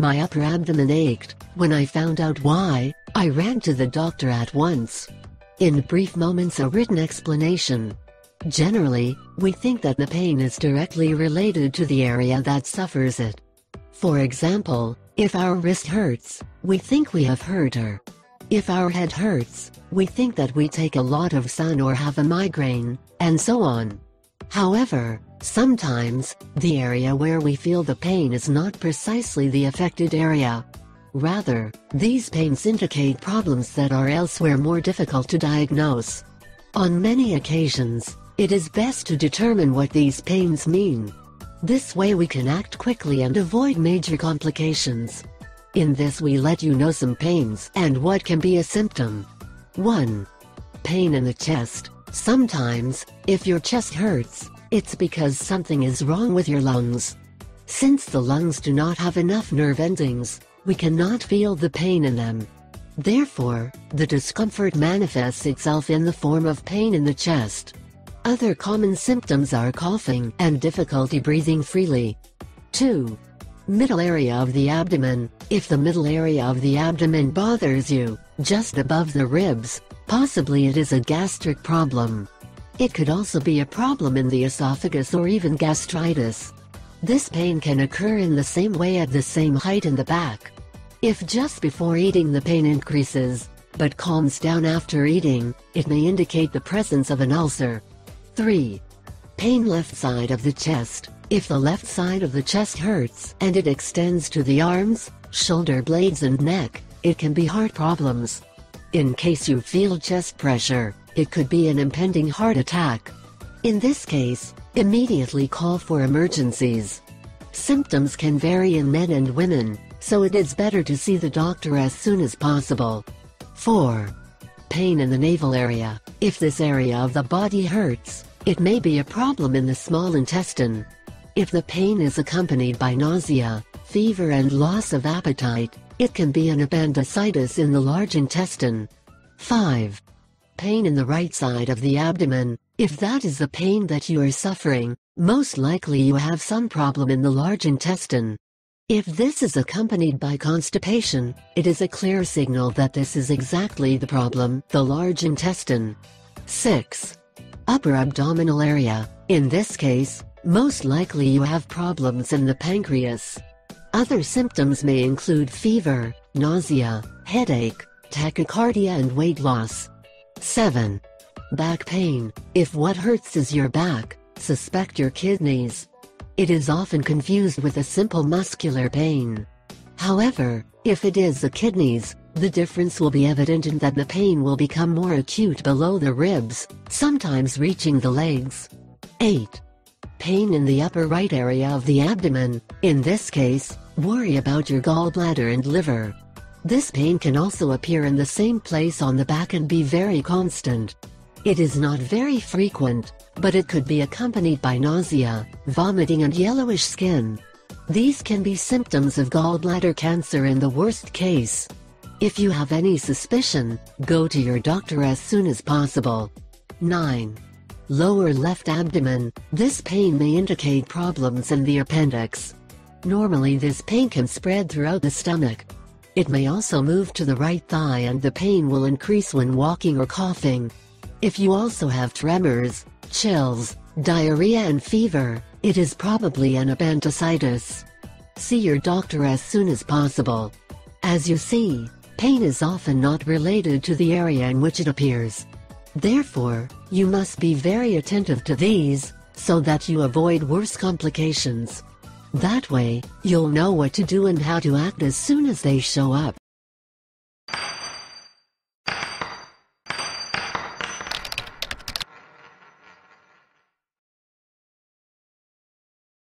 My upper abdomen ached. When I found out why, I ran to the doctor at once. In brief moments, a written explanation. Generally, we think that the pain is directly related to the area that suffers it. For example, if our wrist hurts, we think we have hurt her. If our head hurts, we think that we take a lot of sun or have a migraine, and so on. However, sometimes, the area where we feel the pain is not precisely the affected area. Rather, these pains indicate problems that are elsewhere more difficult to diagnose. On many occasions, it is best to determine what these pains mean. This way we can act quickly and avoid major complications. In this we let you know some pains and what can be a symptom. 1. Pain in the chest. Sometimes, if your chest hurts, it's because something is wrong with your lungs. Since the lungs do not have enough nerve endings, we cannot feel the pain in them. Therefore, the discomfort manifests itself in the form of pain in the chest. Other common symptoms are coughing and difficulty breathing freely. 2. Middle area of the abdomen. If the middle area of the abdomen bothers you, just above the ribs, possibly it is a gastric problem. It could also be a problem in the esophagus or even gastritis. This pain can occur in the same way at the same height in the back. If just before eating the pain increases, but calms down after eating, it may indicate the presence of an ulcer. 3. Pain left side of the chest. If the left side of the chest hurts and it extends to the arms, shoulder blades and neck, it can be heart problems. In case you feel chest pressure, it could be an impending heart attack. In this case, immediately call for emergencies. Symptoms can vary in men and women, so it is better to see the doctor as soon as possible. 4. Pain in the navel area. If this area of the body hurts, it may be a problem in the small intestine. If the pain is accompanied by nausea, fever and loss of appetite, it can be an appendicitis in the large intestine. 5. Pain in the right side of the abdomen. If that is the pain that you are suffering, most likely you have some problem in the large intestine. If this is accompanied by constipation, it is a clear signal that this is exactly the problem, the large intestine. 6. Upper abdominal area. In this case, most likely you have problems in the pancreas. Other symptoms may include fever, nausea, headache, tachycardia and weight loss. 7. Back pain. If what hurts is your back, suspect your kidneys. It is often confused with a simple muscular pain. However, if it is the kidneys, the difference will be evident in that the pain will become more acute below the ribs, sometimes reaching the legs. 8. Pain in the upper right area of the abdomen. In this case, worry about your gallbladder and liver. This pain can also appear in the same place on the back and be very constant. It is not very frequent, but it could be accompanied by nausea, vomiting and yellowish skin. These can be symptoms of gallbladder cancer in the worst case. If you have any suspicion, go to your doctor as soon as possible. 9. Lower left abdomen. This pain may indicate problems in the appendix. Normally this pain can spread throughout the stomach. It may also move to the right thigh and the pain will increase when walking or coughing. If you also have tremors, chills, diarrhea and fever, it is probably an appendicitis. See your doctor as soon as possible. As you see, pain is often not related to the area in which it appears. Therefore, you must be very attentive to these, so that you avoid worse complications. That way, you'll know what to do and how to act as soon as they show up.